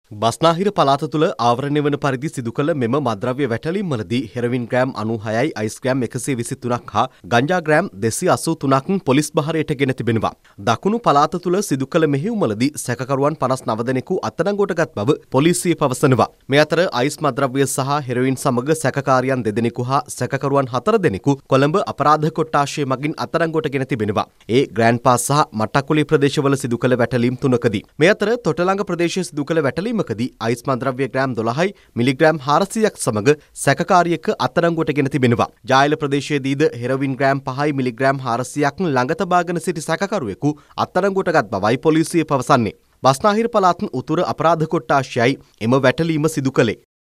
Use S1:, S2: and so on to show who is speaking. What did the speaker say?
S1: බස්නාහිර පළාත තුළ ආවරණය වන පරිදි සිදු කළ මෙම මද්‍රව්‍ය වැටලීම්වලදී හෙරොයින් ග්‍රෑම් 96යි අයිස් ග්‍රෑම් 123ක් හා ගංජා ග්‍රෑම් 283ක් පොලිස් බහරයට ගෙන තිබෙනවා. දකුණු පළාත තුළ සිදු කළ මෙහෙයුම්වලදී සැකකරුවන් 59 දෙනෙකු අත්අඩංගුවට ගත් බව පොලිසිය පවසනවා. මේ අතර අයිස් මද්‍රව්‍ය සහ හෙරොයින් සමග සැකකාරියන් 2 දෙනෙකු හා සැකකරුවන් 4 දෙනෙකු කොළඹ අපරාධ කොට්ටාශය මගින් අත්අඩංගුවට ගෙන තිබෙනවා. ඒ ග්‍රෑන්ඩ් පාස් සහ මට්ටක්කුලේ ප්‍රදේශවල සිදු කළ වැටලීම් 3කදී. මේ අතර තොටලංග ප්‍රදේශයේ සිදු කළ වැටලීමකදී අයිස් මද්‍රව්‍ය ග්‍රෑම් 12යි මිලිග්‍රෑම් 400ක් සමග සැකකාරියෙක් අත්අඩංගුවට ගෙන තිබෙනවා. ජායල ප්‍රදේශයේදීද හෙරොයින් ග්‍රෑම් 5යි මිලිග්‍රෑම් 400ක් ළඟ තබාගෙන සිටි සැකකරුවෙකු අත්අඩංගුවට ගත් බවයි පොලිසිය පවසන්නේ. බස්නාහිර පළාත් උතුර අපරාධ කොට්ටාශයයි එම වැටලීම සිදු කළේ.